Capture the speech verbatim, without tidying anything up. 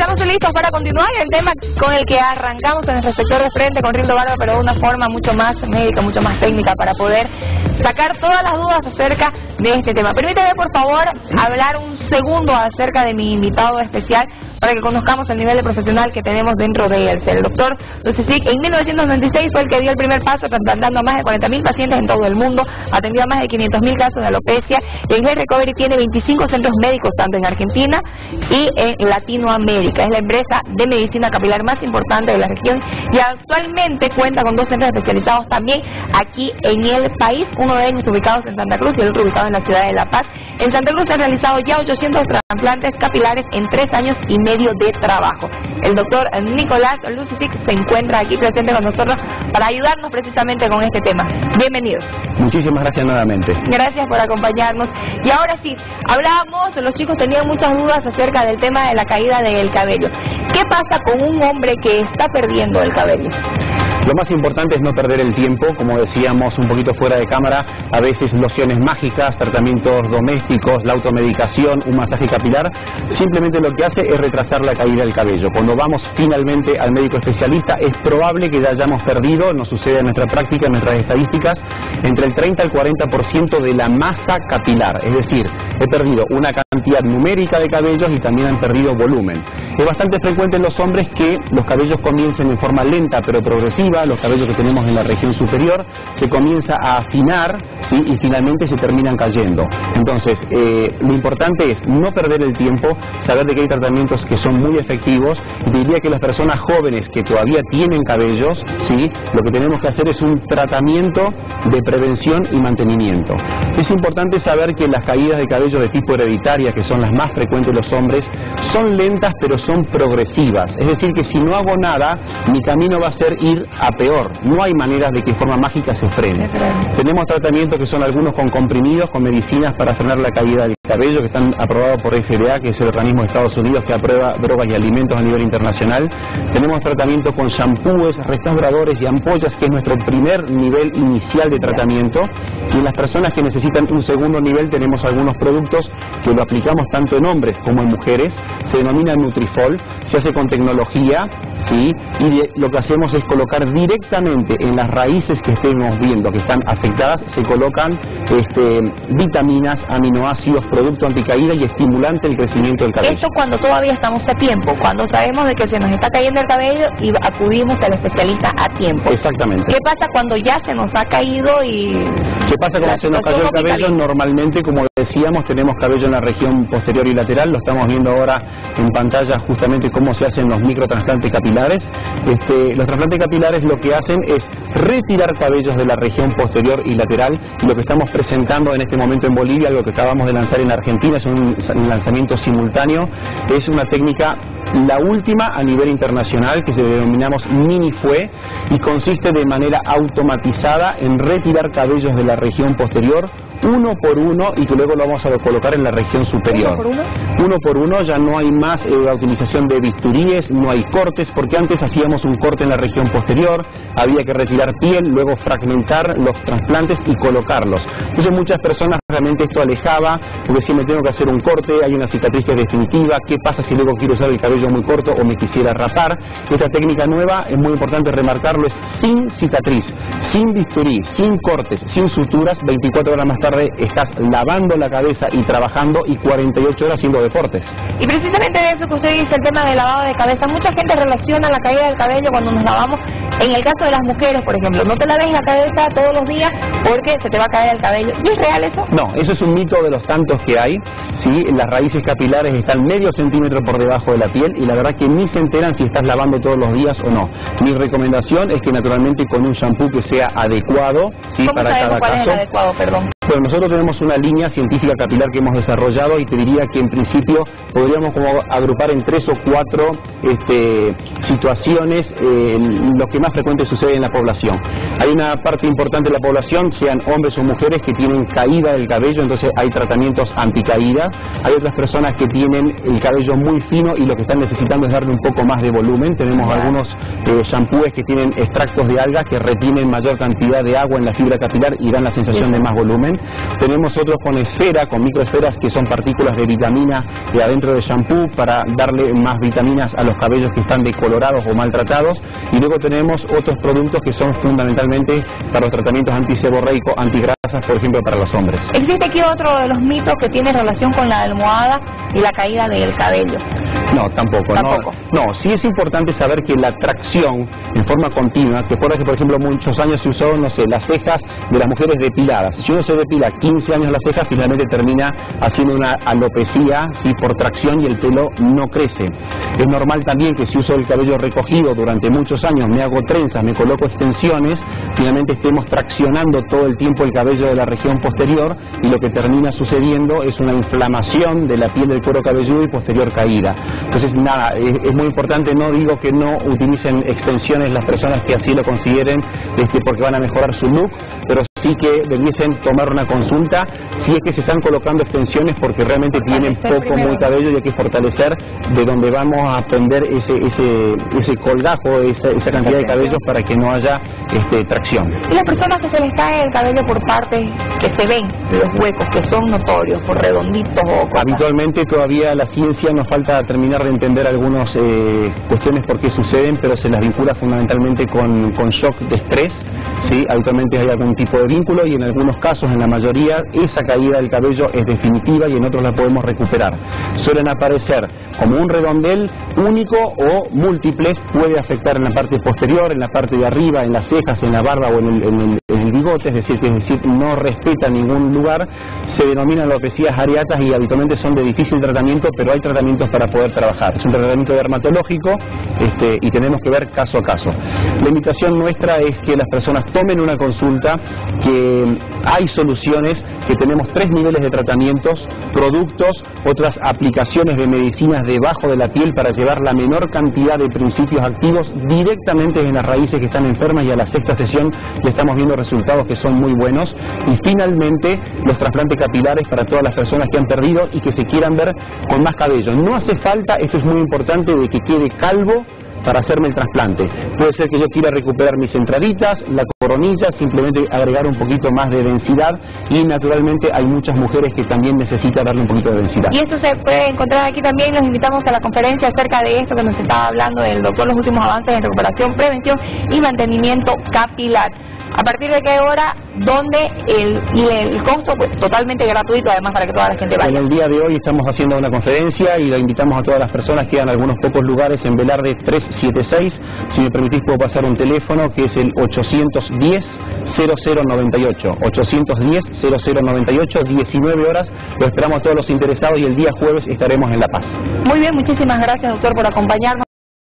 Estamos listos para continuar el tema con el que arrancamos en nuestro sector de frente con Rildo Barba, pero de una forma mucho más médica, mucho más técnica para poder sacar todas las dudas acerca de este tema. Permítame, por favor, hablar un segundo acerca de mi invitado especial para que conozcamos el nivel de profesional que tenemos dentro de él. El doctor Lucisic en mil novecientos noventa y seis fue el que dio el primer paso trasplantando a más de cuarenta mil pacientes en todo el mundo, atendió a más de quinientos mil casos de alopecia y en Health Recovery tiene veinticinco centros médicos tanto en Argentina y en Latinoamérica. Es la empresa de medicina capilar más importante de la región y actualmente cuenta con dos centros especializados también aquí en el país, uno de ellos ubicados en Santa Cruz y el otro ubicado en la ciudad de La Paz. En Santa Cruz se han realizado ya ochocientos trasplantes capilares en tres años y medio de trabajo. El doctor Nicolás Lucisic se encuentra aquí presente con nosotros para ayudarnos precisamente con este tema. Bienvenido. Muchísimas gracias nuevamente. Gracias por acompañarnos. Y ahora sí, hablábamos, los chicos tenían muchas dudas acerca del tema de la caída del cabello. ¿Qué pasa con un hombre que está perdiendo el cabello? Lo más importante es no perder el tiempo, como decíamos un poquito fuera de cámara, a veces lociones mágicas, tratamientos domésticos, la automedicación, un masaje capilar, simplemente lo que hace es retrasar la caída del cabello. Cuando vamos finalmente al médico especialista es probable que ya hayamos perdido, nos sucede en nuestra práctica, en nuestras estadísticas, entre el treinta al cuarenta por ciento de la masa capilar, es decir, he perdido una cantidad numérica de cabellos y también han perdido volumen. Es bastante frecuente en los hombres que los cabellos comiencen en forma lenta pero progresiva, los cabellos que tenemos en la región superior, se comienza a afinar, ¿sí? Y finalmente se terminan cayendo. Entonces, eh, lo importante es no perder el tiempo, saber de que hay tratamientos que son muy efectivos. Diría que las personas jóvenes que todavía tienen cabellos, ¿sí? Lo que tenemos que hacer es un tratamiento de prevención y mantenimiento. Es importante saber que las caídas de cabello de tipo hereditaria, que son las más frecuentes en los hombres, son lentas pero son progresivas. Es decir, que si no hago nada, mi camino va a ser ir a peor. No hay maneras de que de forma mágica se frene. Tenemos tratamientos que son algunos con comprimidos, con medicinas para frenar la caída del cabello, que están aprobados por F D A, que es el organismo de Estados Unidos que aprueba drogas y alimentos a nivel internacional. Tenemos tratamiento con shampoos, restauradores y ampollas, que es nuestro primer nivel inicial de tratamiento. Y en las personas que necesitan un segundo nivel tenemos algunos productos que lo aplicamos tanto en hombres como en mujeres. Se denomina Nutrifol, se hace con tecnología, ¿sí? Y de, lo que hacemos es colocar directamente en las raíces que estemos viendo que están afectadas, se colocan este, vitaminas, aminoácidos, producto anticaída y estimulante el crecimiento del cabello. Esto cuando todavía estamos a tiempo, cuando sabemos de que se nos está cayendo el cabello y acudimos al especialista a tiempo. Exactamente. ¿Qué pasa cuando ya se nos ha caído y... ¿Qué pasa cuando se nos cayó el cabello? Normalmente, como decíamos, tenemos cabello en la región posterior y lateral, lo estamos viendo ahora en pantalla justamente cómo se hacen los microtrasplantes capilares. Este, los trasplantes capilares lo que hacen es retirar cabellos de la región posterior y lateral, y lo que estamos presentando en este momento en Bolivia, algo que acabamos de lanzar en Argentina, es un, un lanzamiento simultáneo, es una técnica, la última a nivel internacional, que se denominamos Minifue, y consiste de manera automatizada en retirar cabellos de la región posterior uno por uno y que luego lo vamos a colocar en la región superior. ¿Uno por uno? Uno por uno, ya no hay más eh, la utilización de bisturíes, no hay cortes, porque antes hacíamos un corte en la región posterior, había que retirar piel, luego fragmentar los trasplantes y colocarlos. Entonces muchas personas realmente esto alejaba, porque si me tengo que hacer un corte, hay una cicatriz que es definitiva, ¿qué pasa si luego quiero usar el cabello muy corto o me quisiera rapar? Esta técnica nueva, es muy importante remarcarlo, es sin cicatriz, sin bisturí, sin cortes, sin suturas, veinticuatro horas más tarde estás lavando la cabeza y trabajando y cuarenta y ocho horas haciendo deportes. Y precisamente de eso que usted dice, el tema del lavado de cabeza, mucha gente relaciona la caída del cabello cuando nos lavamos. En el caso de las mujeres, por ejemplo, no te laves la cabeza todos los días porque se te va a caer el cabello. ¿Y es real eso? No, eso es un mito de los tantos que hay, ¿sí? Las raíces capilares están medio centímetro por debajo de la piel y la verdad que ni se enteran si estás lavando todos los días o no. Mi recomendación es que naturalmente con un shampoo que sea adecuado, ¿sí? ¿Cómo Para sabemos cada cuál caso. es el adecuado, perdón? Pero nosotros tenemos una línea científica capilar que hemos desarrollado y te diría que en principio podríamos como agrupar en tres o cuatro este, situaciones eh, lo que más frecuente sucede en la población. Hay una parte importante de la población, sean hombres o mujeres, que tienen caída del cabello, entonces hay tratamientos anticaída. Hay otras personas que tienen el cabello muy fino y lo que están necesitando es darle un poco más de volumen. Tenemos yeah. algunos eh, shampoos que tienen extractos de algas que retienen mayor cantidad de agua en la fibra capilar y dan la sensación yeah. de más volumen. Tenemos otros con esfera, con microesferas, que son partículas de vitamina de adentro del shampoo para darle más vitaminas a los cabellos que están decolorados o maltratados. Y luego tenemos otros productos que son fundamentalmente para los tratamientos antiseborreico, antigrasas, por ejemplo, para los hombres. ¿Existe aquí otro de los mitos que tiene relación con la almohada y la caída del cabello? No, tampoco. ¿Tampoco? No, no, sí es importante saber que la tracción en forma continua, que por ejemplo muchos años se usó, no sé, las cejas de las mujeres depiladas. Si uno se depila quince años las cejas, finalmente termina haciendo una alopecia, ¿sí?, por tracción, y el pelo no crece. Es normal también que si uso el cabello recogido durante muchos años, me hago trenzas, me coloco extensiones, finalmente estemos traccionando todo el tiempo el cabello de la región posterior, y lo que termina sucediendo es una inflamación de la piel del cuero cabelludo y posterior caída. Entonces, nada, es, es muy importante, no digo que no utilicen extensiones las personas que así lo consideren, este, porque van a mejorar su look, pero sí que debiesen tomar una consulta si es que se están colocando extensiones porque realmente tienen poco, muy cabello, y hay que fortalecer de donde vamos a prender ese ese ese colgajo, esa, esa cantidad de cabellos, para que no haya este, tracción. Y las personas que se les cae el cabello por partes que se ven, los huecos que son notorios, por redonditos o cosas. Habitualmente todavía la ciencia nos falta terminar de entender algunas eh, cuestiones por qué suceden, pero se las vincula fundamentalmente con, con shock de estrés, ¿sí? Habitualmente hay algún tipo de vínculo, y en algunos casos, en la mayoría, esa caída del cabello es definitiva y en otros la podemos recuperar. Suelen aparecer como un redondel único o múltiples, puede afectar en la parte posterior, en la parte de arriba, en las cejas, en la barba o en el, en el, en el bigote, es decir, que es decir, no respeta ningún lugar. Se denominan alopecias areatas y habitualmente son de difícil tratamiento, pero hay tratamientos para poder trabajar. Es un tratamiento dermatológico, este, y tenemos que ver caso a caso. La invitación nuestra es que las personas tomen una consulta, que hay soluciones, que tenemos tres niveles de tratamientos, productos, otras aplicaciones de medicinas debajo de la piel para llevar la menor cantidad de principios activos directamente en las raíces que están enfermas, y a la sexta sesión ya estamos viendo resultados que son muy buenos. Y finalmente los trasplantes capilares para todas las personas que han perdido y que se quieran ver con más cabello. No hace falta, esto es muy importante, de que quede calvo para hacerme el trasplante. Puede ser que yo quiera recuperar mis entraditas, la coronilla, simplemente agregar un poquito más de densidad, y naturalmente hay muchas mujeres que también necesitan darle un poquito de densidad. Y eso se puede encontrar aquí también. Los invitamos a la conferencia acerca de esto que nos estaba hablando el doctor, los últimos avances en recuperación, prevención y mantenimiento capilar. ¿A partir de qué hora? ¿Dónde? El, y el costo, pues totalmente gratuito, además, para que toda la gente vaya. En el día de hoy estamos haciendo una conferencia y la invitamos a todas las personas. Quedan algunos pocos lugares en Velarde trescientos setenta y seis. Si me permitís, puedo pasar un teléfono que es el ochocientos diez, cero cero noventa y ocho. ochocientos diez, cero cero noventa y ocho, diecinueve horas. Lo esperamos a todos los interesados y el día jueves estaremos en La Paz. Muy bien, muchísimas gracias, doctor, por acompañarnos.